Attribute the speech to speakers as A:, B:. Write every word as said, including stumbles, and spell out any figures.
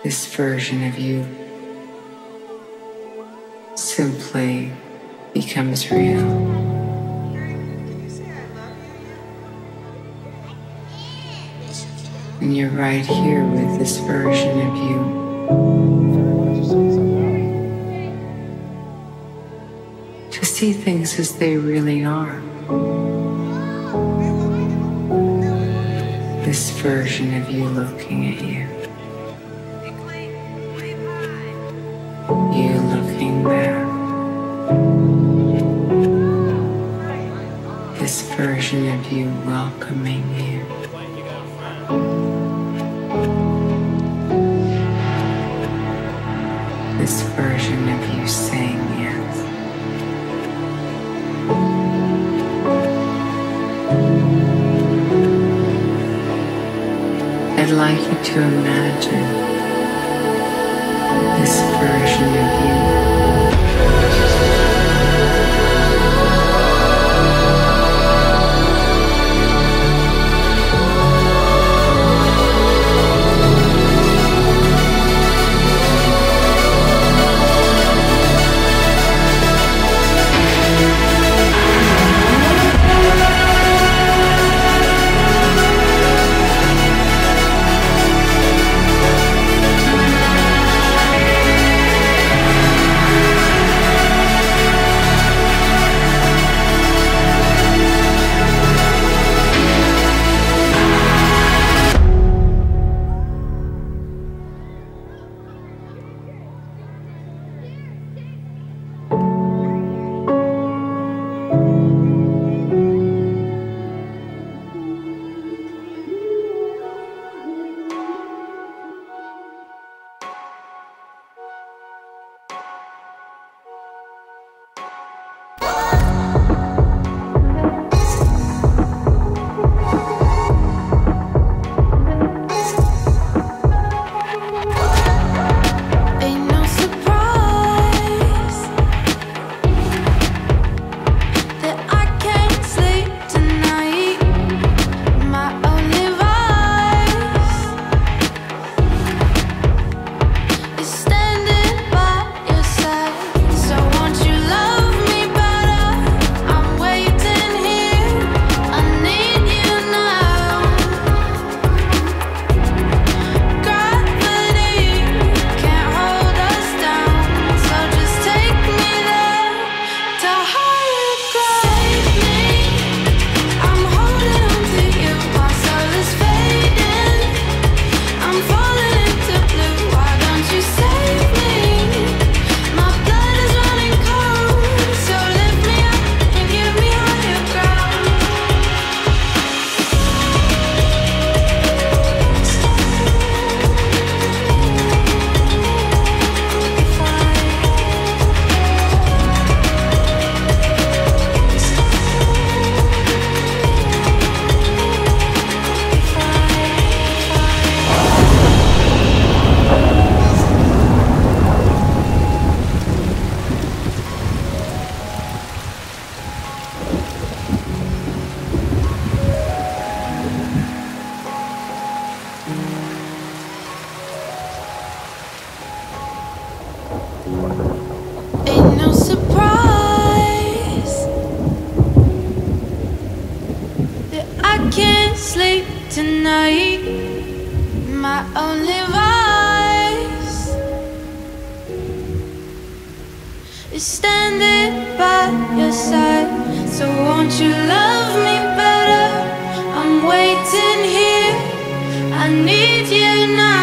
A: This version of you simply becomes real. And you're right here with this version of you. To see things as they really are. This version of you looking at you. You looking back. This version of you welcoming you. This version of you saying yes. I'd like you to imagine this version of you.
B: tonight, my only vice is standing by your side. So won't you love me better? I'm waiting here, I need you now.